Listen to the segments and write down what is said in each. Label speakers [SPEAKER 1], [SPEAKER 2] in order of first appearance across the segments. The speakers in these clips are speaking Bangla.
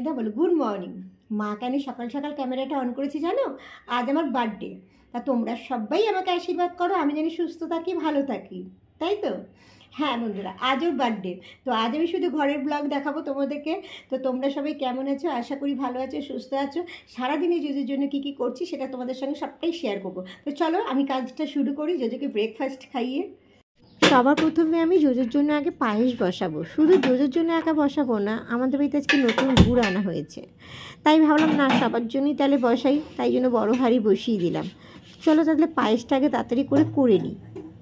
[SPEAKER 1] টেনিদা বলো গুড মর্নিং। মা কেন সকাল সকাল ক্যামেরাটা অন করেছি জানো? আজ আমার বার্থডে। তা তোমরা সবাই আমাকে আশীর্বাদ করো, আমি যেন সুস্থ থাকি, ভালো থাকি, তাই তো? হ্যাঁ বন্ধুরা, আজ ওর বার্থডে। তো আজ আমি শুধু ঘরের ব্লগ দেখাবো তোমাদেরকে। তো তোমরা সবাই কেমন আছো? আশা করি ভালো আছো, সুস্থ আছো। সারাদিনে জোজোর জন্য কী কী করছি সেটা তোমাদের সঙ্গে সবটাই শেয়ার করবো। তো চলো আমি কাজটা শুরু করি, জোজোকে ব্রেকফাস্ট খাইয়ে। সবার প্রথমে আমি জোজোর জন্য আগে পায়েস বসাবো। শুধু জোজোর জন্য একা বসাবো না, আমাদের বাড়িতে আজকে নতুন গুড় আনা হয়েছে, তাই ভাবলাম না সবার জন্যই তাহলে বসাই, তাই জন্য বড় হাঁড়ি বসিয়ে দিলাম। চলো তাহলে পায়েসটা আগে তাড়াতাড়ি করে নিই।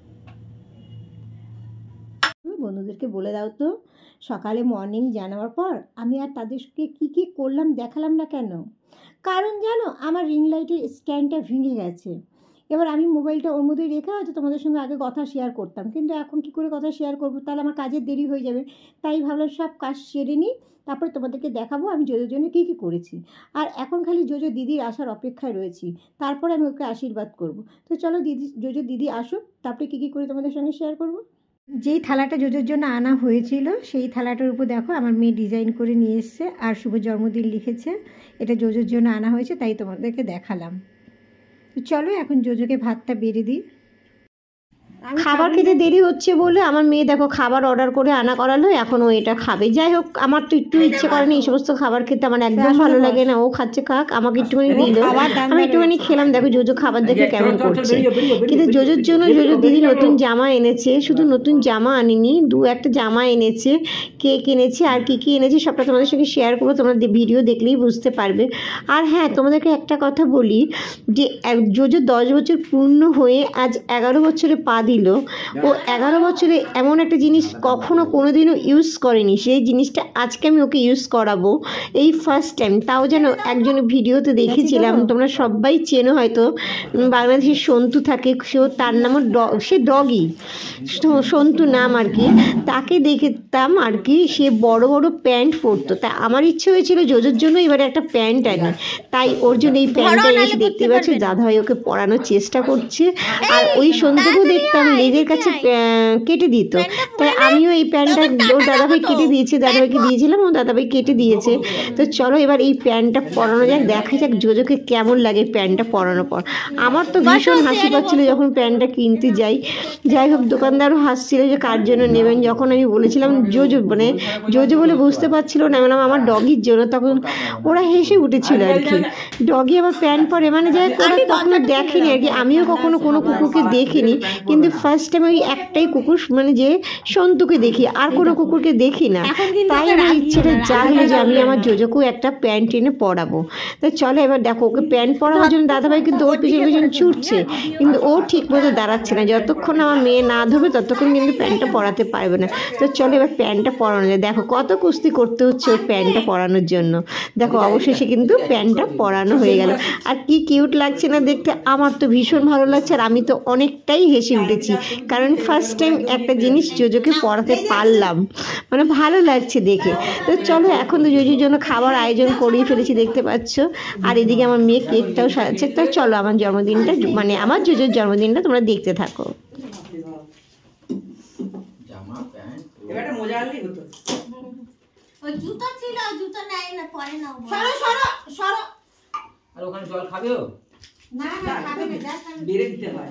[SPEAKER 1] বন্ধুদেরকে বলে দাও তো, সকালে মর্নিং জানাবার পর আমি আর তাদেরকে কী করলাম দেখালাম না কেন? কারণ জানো, আমার রিং লাইটের স্ট্যান্ডটা ভেঙে গেছে। এবার আমি মোবাইলটা ওর মধ্যে রেখে হয়তো তোমাদের সঙ্গে আগে কথা শেয়ার করতাম, কিন্তু এখন কী করে কথা শেয়ার করবো? তাহলে আমার কাজের দেরি হয়ে যাবে। তাই ভাবলাম সব কাজ সেরে নিই, তারপরে তোমাদেরকে দেখাবো আমি জোজোর জন্য কী করেছি। আর এখন খালি জোজো দিদির আসার অপেক্ষায় রয়েছি, তারপরে আমি ওকে আশীর্বাদ করব। তো চলো জোজো দিদি আসুক, তারপরে কী করে তোমাদের সঙ্গে শেয়ার করবো। যেই থালাটা জোজোর জন্য আনা হয়েছিল সেই থালাটার উপর দেখো আমার মেয়ে ডিজাইন করে নিয়ে এসছে আর শুভ জন্মদিন লিখেছে। এটা জোজোর জন্য আনা হয়েছে, তাই তোমাদেরকে দেখালাম। তো চলো এখন জোজোকে ভাতটা বেড়ে দিই। খাবার খেতে দেরি হচ্ছে বলে আমার মেয়ে দেখো খাবার অর্ডার করে আনা করালো, এখন ও এটা খাবে। যাই হোক, আমার তো একটু ইচ্ছে করেনি এই সমস্ত খাবার খেতে, আমার একদম ভালো লাগে না। ও খাচ্ছে খাক, আমাকে একটুখানি দিল, আমি একটুখানি খেলাম। দেখো জোজো খাবার দেখে কেমন করছে। কিন্তু জোজোর জন্য জোজো দিদি নতুন জামা এনেছে, শুধু নতুন জামা আনিনি, একটা জামা এনেছে, কেক এনেছে, আর কী এনেছে সবটা তোমাদের সঙ্গে শেয়ার করবো, তোমরা ভিডিও দেখলেই বুঝতে পারবে। আর হ্যাঁ, তোমাদেরকে একটা কথা বলি যে জোজো 10 বছর পূর্ণ হয়ে আজ 11 বছরে পা দিল। ও 11 বছরে এমন একটা জিনিস কখনো কোনোদিনও ইউজ করেনি, সেই জিনিসটা আজকে আমি ওকে ইউজ করাবো, এই ফার্স্ট টাইম। তাও যেন একজনের ভিডিওতে দেখেছিলাম, তোমরা সবাই চেনো হয়তো, বাংলাদেশের সন্তু থাকে, তার নামও সে ডগি, সন্তু নাম আর কি। তাকে দেখতাম আর কি, সে বড় বড় প্যান্ট পরতো। তা আমার ইচ্ছে হয়েছিল জোজোর জন্য এবারে একটা প্যান্ট আনি, তাই ওর জন্য এই প্যান্টটা এসে দেখতে পাচ্ছি দাদাভাই ওকে পরানোর চেষ্টা করছে। আর ওই সন্তুকেও দেখতাম লেজের কাছে কেটে দিত, তাই আমিও এই প্যান্টটা ওর দাদাভাই কেটে দিয়েছে, দাদাভাইকে দিয়েছিলাম, ও দাদাভাই কেটে দিয়েছে। তো চলো এবার এই প্যান্টটা পরানো যাক, দেখা যাক জোজোকে কেমন লাগে প্যান্টটা পরানোর পর। আমার তো ভীষণ হাসি পাচ্ছিলো যখন প্যান্টটা কিনতে যাই। যাই হোক, দোকানদারও হাসছিল যে কার জন্য নেবেন। যখন আমি বলেছিলাম জোজো, মানে জোজো বলে বুঝতে পারছিল না, মানে আমার ডগির জন্য, তখন ওরা হেসে উঠেছিল আর কি। ডগি আবার প্যান্ট পরে, মানে যাই ওরা কখনো দেখেনি আর কি, আমিও কখনো কোনো কুকুরকে দেখিনি, কিন্তু ফার্স্ট টাইম ওই একটাই কুকুর, মানে যে সন্তুকে দেখি, আর কোনো কুকুরকে দেখি না। তাই আমার ইচ্ছেটা জাগলো যে আমি আমার জোজোকেও একটা প্যান্ট এনে পরাবো। তাই চলো এবার দেখো, ওকে প্যান্ট পরানোর জন্য দাদাভাই কিন্তু ওর পিছনে পিছনে ছুটছে, কিন্তু ও ঠিক মতো দাঁড়াচ্ছে না। যতক্ষণ আমার মেয়ে না ধরবে ততক্ষণ কিন্তু প্যান্টটা পরাতে পারবে না। তো চলো এবার প্যান্টটা পরানো যায়। দেখো কত কুস্তি করতে হচ্ছে ওর প্যান্টটা পরানোর জন্য। দেখো অবশেষে কিন্তু প্যান্টটা পরানো হয়ে গেল। আর কি কিউট লাগছে না দেখতে, আমার তো ভীষণ ভালো লাগছে। আর আমি তো অনেকটাই হেসে উঠেছি, কারণ ফার্স্ট টাইম একটা জিনিস জোজোকে পরাতে পারলাম, মানে ভালো লাগছে দেখে। তো চলো এখন তো জোজোর জন্য খাবার আয়োজন করেই ফেলেছি, দেখতে পাচ্ছ। আর এদিকে আমার মেয়ে কেকটাও সাজাচ্ছে। তো চলো আমার জন্মদিনটা, মানে আমার জোজোর জন্মদিনটা তোমরা দেখতে থাকো।
[SPEAKER 2] আর ওখানে জল খাবে?
[SPEAKER 1] না না খাবে না, যা খাবে
[SPEAKER 2] বেরে দিতে হয়।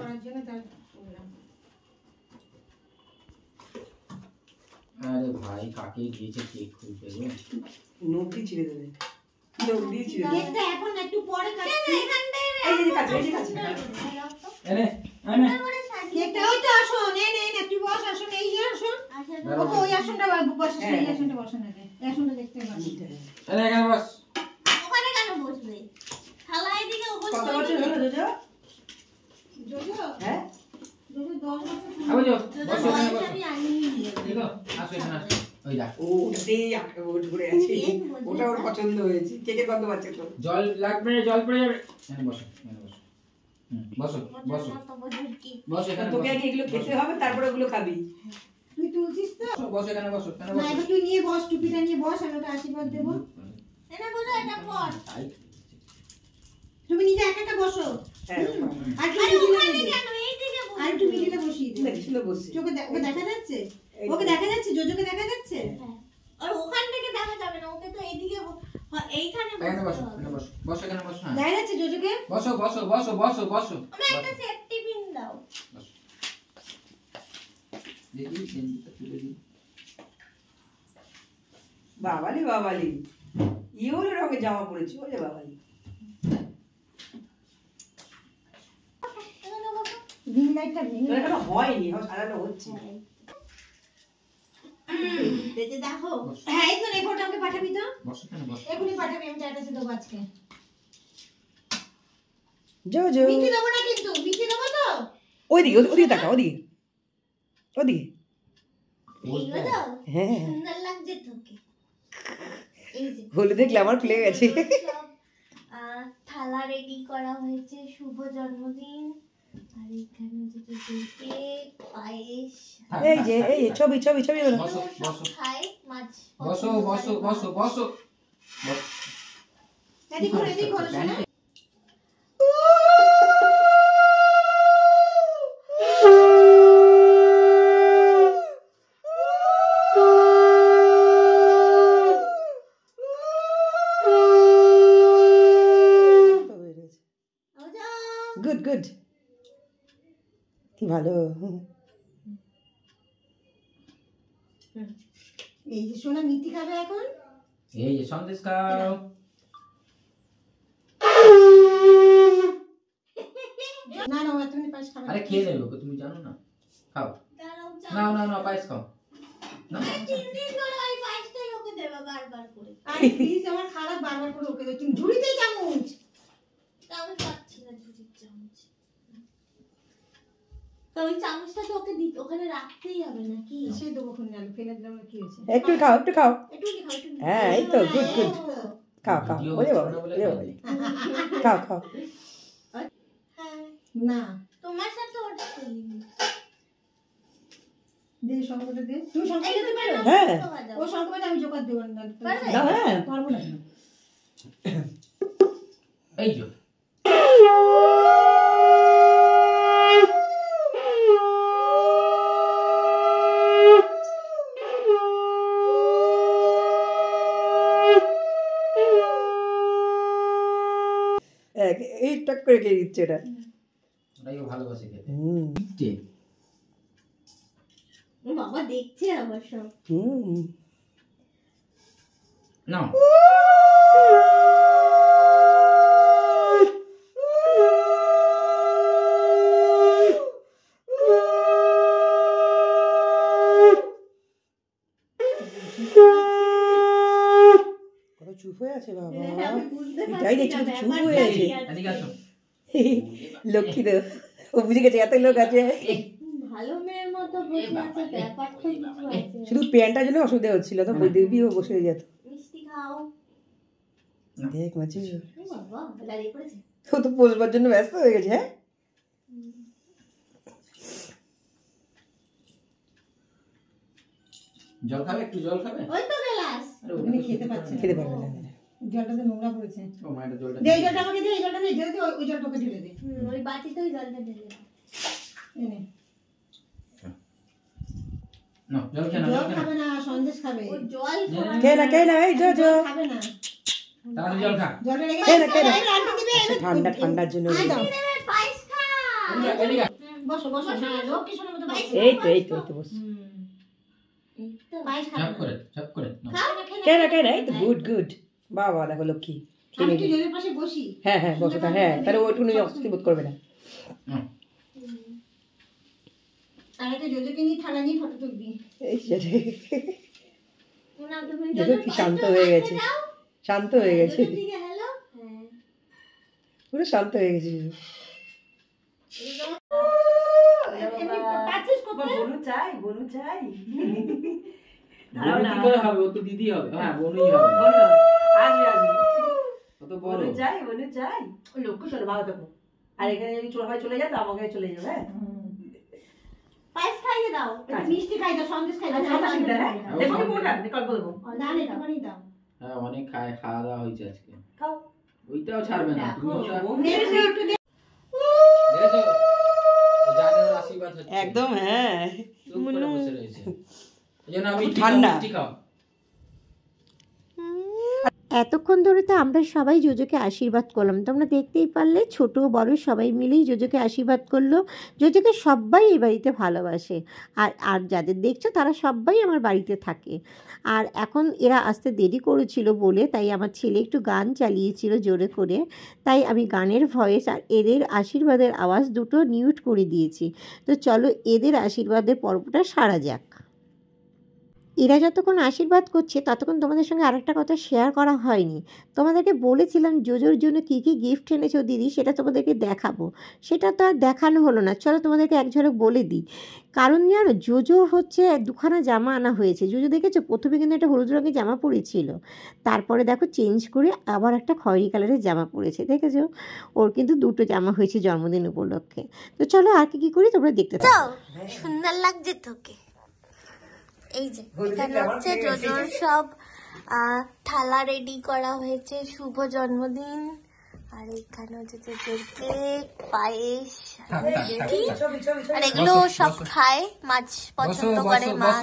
[SPEAKER 2] আরে ভাই, কাকে দিয়েছে কেক খুলতে গো? নোটি ছিঁড়ে দেবে। নোটি ছিঁড়ে দেবে।
[SPEAKER 1] কেকটা এখন একটু পরে কাটছি।
[SPEAKER 2] এই যে কাছে, এই যে কাছে। এনে এনে
[SPEAKER 1] কেকটা ওই তো আসো, নে তুই বস, আসো এই যে আসো। ওকে ওই আসনটা বস, এই আসনটা বস না রে। এই আসনটা দেখতে পাচ্ছি।
[SPEAKER 2] এনে এখানে বস।
[SPEAKER 3] ওখানে কেন বসবে? খালা এদিকে বসবে।
[SPEAKER 2] কত বছর হলো জোজো?
[SPEAKER 1] জোজো?
[SPEAKER 2] হ্যাঁ?
[SPEAKER 1] জোজো 10 বছর।
[SPEAKER 2] আবে যাও, বস এখানে বস।
[SPEAKER 3] আমি আনিয়ে নিয়ে যাবো।
[SPEAKER 2] দেখো, আসো এখানে আসো। ওই যা।
[SPEAKER 4] ও সেই ঘুরে আছে, ওটা ওর পছন্দ হয়েছে। কেকের গন্ধ পাচ্ছে তো।
[SPEAKER 2] জল লাগবে, জল পড়ে যাবে। এখানে বসো, এখানে বসো। বসো বসো বসো এখানে।
[SPEAKER 4] তোকে আগে এগুলো খেতে হবে, তারপরে ওগুলো খাবি।
[SPEAKER 1] তুই তুলছিস তো?
[SPEAKER 2] বসো এখানে, বসো এখানে
[SPEAKER 1] না,
[SPEAKER 2] বসো।
[SPEAKER 1] এবার তুই নিয়ে বস, টুপিটা নিয়ে বস, আমি ওকে আশীর্বাদ দেবো।
[SPEAKER 3] এনে বলো এটা পড়।
[SPEAKER 1] তুমি নিজে একা একা বসো।
[SPEAKER 4] হ্যাঁ,
[SPEAKER 1] আর
[SPEAKER 3] আরে ওখানে কেন? এইদিকে বসো।
[SPEAKER 1] আর একটু মিডিলে বসিয়ে দে।
[SPEAKER 4] সুন্দর বসছি।
[SPEAKER 1] চোখে দেখা যাচ্ছে? ওকে দেখা যাচ্ছে? জোজোকে দেখা যাচ্ছে?
[SPEAKER 3] আর ওখান থেকে দেখা যাবে না, ওকে তো এইদিকে এইখানে
[SPEAKER 2] এখানে বসো,
[SPEAKER 3] বসো
[SPEAKER 2] এখানে বসো, বসো এখানে বসো, হ্যাঁ।
[SPEAKER 1] দেখা যাচ্ছে জোজোকে?
[SPEAKER 2] বসো বসো বসো বসো বসো
[SPEAKER 3] আমরা একটা সেফটি পিন দাও।
[SPEAKER 2] বসো। দেখি সেন্টারটা তুলে দিই।
[SPEAKER 4] বাবালি বাবালি ইউলি রঙের জামা পরেছি ওরে বাবালি।
[SPEAKER 3] এখানে বসো।
[SPEAKER 1] রিং লাইটটা ভেঙে
[SPEAKER 4] তোর এখনো হয়নি, এখন সারানো হচ্ছে।
[SPEAKER 3] দেখে দেখো।
[SPEAKER 1] হ্যাঁ এই তো এই ফটো আমাকে পাঠাবি তো,
[SPEAKER 2] বসো এখানে বসো।
[SPEAKER 1] এখনই পাঠাবি, আমি স্ট্যাটাসে দেবো আজকে।
[SPEAKER 4] জোজো
[SPEAKER 1] মিষ্টি দেবো না কিন্তু, মিষ্টি দেবো তো?
[SPEAKER 4] ওইদিকে ওদিকে তাকা, ওদিকে ওদিকে।
[SPEAKER 3] এইগুলো দাও।
[SPEAKER 4] হ্যাঁ
[SPEAKER 3] সুন্দর লাগছে তোকে। এই যে
[SPEAKER 4] হলে দেখলে আমার খুলে গেছে।
[SPEAKER 3] সব, থালা রেডি করা হয়েছে, শুভ জন্মদিন। আর এখানে যে কেক, পায়েস,
[SPEAKER 4] এই যে ছবি ছবি ছবি হলো।
[SPEAKER 2] বসো,
[SPEAKER 3] সব
[SPEAKER 2] বসো।
[SPEAKER 3] খাই, মাছ
[SPEAKER 2] বসো বসো বসো বসো।
[SPEAKER 1] এদিক ঘুরে, এদিক ঘুরে শোনা।
[SPEAKER 4] গুড গুড, কি ভালো।
[SPEAKER 1] এই যে সোনা মিষ্টি খাবে এখন।
[SPEAKER 2] এই যে সন্দেশ খাও।
[SPEAKER 1] না না, তুমি পায়েস খাবে না।
[SPEAKER 2] আরে খেয়ে নেবে গো, তুমি জানো না। খাও।
[SPEAKER 3] দাঁড়াও,
[SPEAKER 2] না না না, পায়েস খাও। না।
[SPEAKER 3] 3 দিন ধরে ওই পায়েসটাই ওকে দেবা বারবার করে।
[SPEAKER 1] আরে প্লিজ, আমার খারাপ বারবার করে ওকে দাও, তুমি ঝুড়িতে চামচ।
[SPEAKER 3] তা আমি পাচ্ছি না ঝুড়ির চামচ। তো ওই চামচটা তো ওকে ওখানে রাখতেই হবে নাকি?
[SPEAKER 1] সে দেবো খুন জানো, ফেলে দিলাম না, কি হয়েছে?
[SPEAKER 4] একটু খাও একটু খাও।
[SPEAKER 3] একটু খাও, একটু
[SPEAKER 4] হ্যাঁ এই তো গুড গুড, খাও খাও।
[SPEAKER 2] ভিডিও
[SPEAKER 4] ওরে
[SPEAKER 2] হচ্ছে
[SPEAKER 4] বাবা
[SPEAKER 2] না বলে
[SPEAKER 4] ওরে বাবা, খাও খাও।
[SPEAKER 3] হ্যাঁ,
[SPEAKER 1] না
[SPEAKER 3] তোমার সাথে ওটা খেলিনি।
[SPEAKER 1] দে শঙ্করটা দে, তুমি শঙ্কর দিতে পারো?
[SPEAKER 4] হ্যাঁ
[SPEAKER 1] ও শঙ্করটা আমি জোগাড় দেবো না।
[SPEAKER 3] পারবে?
[SPEAKER 4] দাও, হ্যাঁ
[SPEAKER 1] পারবো না।
[SPEAKER 2] এই যে
[SPEAKER 4] এই টাক করে খেয়ে দিচ্ছে এটা।
[SPEAKER 2] ওটাই ও ভালোবাসে খেতে।
[SPEAKER 4] হুম
[SPEAKER 2] যে
[SPEAKER 3] ও বাবা দেখছে আবার সব।
[SPEAKER 4] হুম
[SPEAKER 2] না
[SPEAKER 4] কত চুপ হয়ে আছে বাবা।
[SPEAKER 3] আমি বুঝতে
[SPEAKER 4] এটাই দেখছি কত চুপ হয়ে আছে।
[SPEAKER 2] এদিকে আসো।
[SPEAKER 4] লক্ষ্মী দেব, ও বুঝে গেছে এত লোক আছে।
[SPEAKER 3] ভালো মেয়ের মতো বসে আছে, ব্যাপারটা কিছু আছে।
[SPEAKER 4] শুধু প্যান্টার জন্য অসুবিধা হচ্ছিল, তো বই দেখবি ও বসে যেত।
[SPEAKER 3] মিষ্টি খাও।
[SPEAKER 4] দেখ মাছি,
[SPEAKER 3] ও বাবা দাঁড়িয়ে পড়েছে।
[SPEAKER 4] ও তো পোষবার জন্য ব্যস্ত হয়ে গেছে। হ্যাঁ
[SPEAKER 2] জল খাবে, একটু জল খাবে।
[SPEAKER 3] ওই তো গ্লাস।
[SPEAKER 2] আরে ওটা
[SPEAKER 1] উনি
[SPEAKER 2] তো
[SPEAKER 1] খেতে পাচ্ছে না।
[SPEAKER 4] খেতে পারবে না।
[SPEAKER 1] জলটাতে নোংরা পড়েছে।
[SPEAKER 2] ও মা, এটা জলটা
[SPEAKER 1] দে এই জলটা আমাকে দে, এই জলটা দে, ঢেলে দে, ওই জলটা ওকে ঢেলে দে।
[SPEAKER 3] ওই বাটিতে ওই জলটা ঢেলে দাও।
[SPEAKER 1] এনে
[SPEAKER 2] না, জল খেয়ে না,
[SPEAKER 1] জল
[SPEAKER 2] জল খেয়ে না।
[SPEAKER 1] খাবে না, সন্দেশ খাবে।
[SPEAKER 3] ও জল
[SPEAKER 4] কে না এই যো যো,
[SPEAKER 1] খাবে না,
[SPEAKER 2] তাড়াতাড়ি জল খা।
[SPEAKER 1] জলটা রেখে
[SPEAKER 4] খেয়ে না, খেয়ে না।
[SPEAKER 1] এই আন্টি দিবে, এই
[SPEAKER 4] ঠান্ডা ঠান্ডার জন্য।
[SPEAKER 1] আয় দাও।
[SPEAKER 3] পায়েস খা।
[SPEAKER 2] এদিকে, এদিকে।
[SPEAKER 1] বসো বসো, হ্যাঁ লক্ষ্মী সোনার মতো বসো।
[SPEAKER 4] এই তো এই তো এই তো বস।
[SPEAKER 3] এই তো।
[SPEAKER 1] পায়েস খাবে
[SPEAKER 2] ঝপ
[SPEAKER 1] না।
[SPEAKER 2] করে, ঝপ করে। নাও।
[SPEAKER 3] খাও না, খেয়ে
[SPEAKER 4] কে না এই তো গুড গুড। বাবা দেখো লক্ষ্মী।
[SPEAKER 1] আমি একটু জলের পাশে বসি।
[SPEAKER 4] হ্যাঁ হ্যাঁ বসো, হ্যাঁ তাহলে ওইটুকুনি অস্বস্তি বোধ করবে না।
[SPEAKER 2] নাও।
[SPEAKER 1] আর একটা জোজোকে নিয়ে থালা নিয়ে ফটো তুলবি।
[SPEAKER 4] এই সেটাই।
[SPEAKER 3] না তুমি
[SPEAKER 4] দেখো কি শান্ত হয়ে গেছে, শান্ত হয়ে গেছে,
[SPEAKER 3] দিকে হ্যালো। হ্যাঁ।
[SPEAKER 4] পুরো শান্ত হয়ে গেছে।
[SPEAKER 1] এমনি পাচ্ছিস করতে?
[SPEAKER 4] বনু চাই বনু চাই।
[SPEAKER 2] বোন কি করে হবে? ও তো দিদি হবে। হ্যাঁ, বোনই হবে।
[SPEAKER 4] আসবে আসবে।
[SPEAKER 2] ও তো বড়।
[SPEAKER 4] বনু চাই। ওই লক্ষ্য চলো ভালো থাকো। আর এখানে যদি সবাই চলে যায় তো আমাকে চলে যাবে। হ্যাঁ
[SPEAKER 3] পায়েস খাইয়ে দাও।
[SPEAKER 1] একটু মিষ্টি খাই দাও, সন্দেশ খাই দাও।
[SPEAKER 4] দেখো কি মোটা দেখো দেবো।
[SPEAKER 1] না না, একটুখানি দাও।
[SPEAKER 2] হ্যাঁ, অনেক খাওয়া দাওয়া হয়েছে আজকে।
[SPEAKER 4] খাও।
[SPEAKER 2] ওইটাও ছাড়বে না। তুমি ওটা
[SPEAKER 1] নে, নে, একটু দে।
[SPEAKER 2] দেখেছো? ও জানে ওর আশীর্বাদ হচ্ছে।
[SPEAKER 4] একদম হ্যাঁ।
[SPEAKER 2] চুপ করে বসে রয়েছে। এই জন্য আমি
[SPEAKER 4] ঠান্ডা।
[SPEAKER 2] মিষ্টি খাও।
[SPEAKER 1] এতক্ষণ ধরে তো আমরা সবাই জোজোকে আশীর্বাদ করলাম, তোমরা দেখতেই পারলে, ছোট বড় সবাই মিলেই জোজোকে আশীর্বাদ করলো। জোজোকে সবাই এই বাড়িতে ভালোবাসে, আর আর যাদের দেখছো তারা সবাই আমার বাড়িতে থাকে। আর এখন এরা আসতে দেরি করেছিল বলে তাই আমার ছেলে একটু গান চালিয়েছিল জোরে করে, তাই আমি গানের ভয়েস আর এদের আশীর্বাদের আওয়াজ দুটো মিউট করে দিয়েছি। তো চলো এদের আশীর্বাদের পর্বটা সারা যাক। এরা যতক্ষণ আশীর্বাদ করছে ততক্ষণ তোমাদের সঙ্গে আরেকটা কথা শেয়ার করা হয়নি। তোমাদেরকে বলেছিলাম জোজোর জন্য কী কী গিফট এনেছো দিদি, সেটা তোমাদেরকে দেখাবো, সেটা তো আর দেখানো হলো না। চলো তোমাদেরকে এক ঝলক বলে দিই। কারণ জানো, জোজোর হচ্ছে দুখানা জামা আনা হয়েছে। জোজো দেখেছো, প্রথমে কিন্তু একটা হলুদ রঙের জামা পরেছিল, তারপরে দেখো চেঞ্জ করে আবার একটা খয়েরি কালারের জামা পরেছে, দেখেছো? ওর কিন্তু দুটো জামা হয়েছে জন্মদিন উপলক্ষে। তো চলো আর কি করি তোমরা দেখতে থাকো।
[SPEAKER 3] সুন্দর লাগছে তোকে। এই যে এখানে হচ্ছে জোজোর সব থালা রেডি করা হয়েছে, শুভ জন্মদিন। আর এখানে হচ্ছে জোজোর কেক, পায়েস, আর এগুলো সব খায়, মাছ পছন্দ করে মাছ।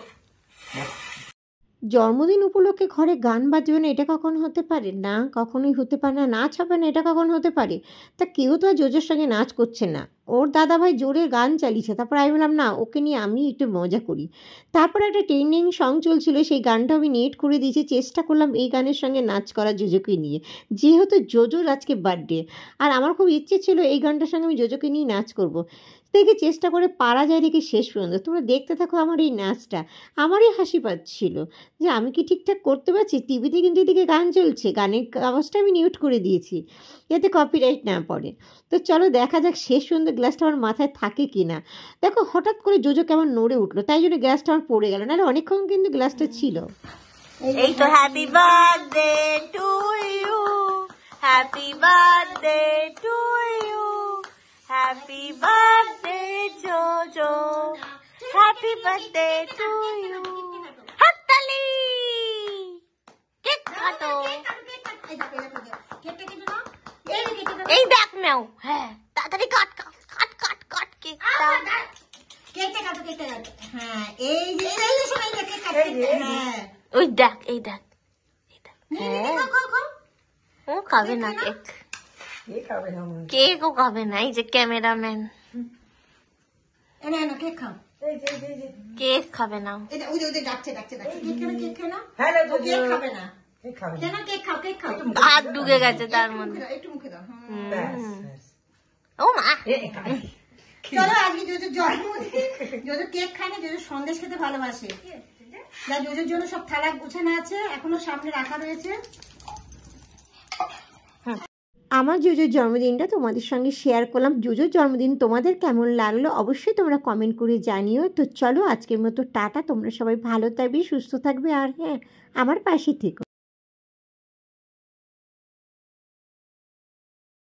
[SPEAKER 1] জন্মদিন উপলক্ষে ঘরে গান বাজবে না এটা কখন হতে পারে? না, কখনোই হতে পারে না। নাচ হবে না এটা কখন হতে পারে? তা কেউ তো আর জোজোর সঙ্গে নাচ করছে না, ওর দাদাভাই জোরে গান চালিয়েছে। তারপর আমি বললাম না, ওকে নিয়ে আমি একটু মজা করি। তারপর একটা ট্রেন্ডিং সং চলছিল, সেই গানটা আমি নেট করে দিয়েছি, চেষ্টা করলাম এই গানের সঙ্গে নাচ করা জোজোকে নিয়ে, যেহেতু জোজোর আজকে বার্থডে। আর আমার খুব ইচ্ছে ছিল এই গানটার সঙ্গে আমি জোজোকে নিয়ে নাচ করব। দেখে চেষ্টা করে পারা যায় দেখি শেষ পর্যন্ত। তোমরা দেখতে থাকো আমার এই নাচটা। আমারই হাসি পাচ্ছিল যে আমি কি ঠিকঠাক করতে পারছি। টিভিতে কিন্তু এদিকে গান চলছে, গানের আওয়াজটা আমি মিউট করে দিয়েছি যাতে কপিরাইট না পড়ে। তো চলো দেখা যাক শেষ পর্যন্ত গ্লাসটা আমার মাথায় থাকে কি না। দেখো হঠাৎ করে জোজো কেমন নড়ে উঠলো, তাই জন্য গ্লাসটা আমার পড়ে গেল, নাহলে অনেকক্ষণ কিন্তু গ্লাসটা ছিল।
[SPEAKER 3] এই তো happy birthday to you, happy birthday to you, happy birthday Jojo, happy birthday to you. হাততালি, কেক কাটো। এই দেখ নাও, হ্যাঁ তাড়াতাড়ি কাট কাট কাট কাট কাট কেকটা।
[SPEAKER 1] কেকটা কাটো, কেকটা কাটো। হ্যাঁ এই যে এই যে সবাই কেক কাটছে। হ্যাঁ
[SPEAKER 3] ওই দেখ, এই দেখ, এই দেখ। ও খাবে না কেক, কেকও খাবে না। এই যে ক্যামেরাম্যান,
[SPEAKER 1] না না কেক খাও,
[SPEAKER 3] কেক খাবে না।
[SPEAKER 1] এটা ওই যে ওদের ডাকছে ডাকছে ডাকছে, কেক খাবে, কেক খাবে না। হ্যালো, কেক খাবে না, কেন? কেক খাও, কেক খাও।
[SPEAKER 3] হাত ঢুকে গেছে তার মধ্যে।
[SPEAKER 1] একটু মুখে দাও।
[SPEAKER 3] ও মা,
[SPEAKER 1] চলো আজকে জোজোর জন্মদিন। জোজো কেক খায় না, জোজো সন্দেশ খেতে ভালোবাসে। যা জোজোর জন্য সব থালা গুছানো আছে, এখনো সামনে রাখা রয়েছে। আমার জোজোর জন্মদিনটা তোমাদের সঙ্গে শেয়ার করলাম। জোজোর জন্মদিন তোমাদের কেমন লাগলো অবশ্যই তোমরা কমেন্ট করে জানিও। তো চলো আজকের মতো টাটা, তোমরা সবাই ভালো থাকবে, সুস্থ থাকবে, আর হ্যাঁ আমার পাশে থেকো।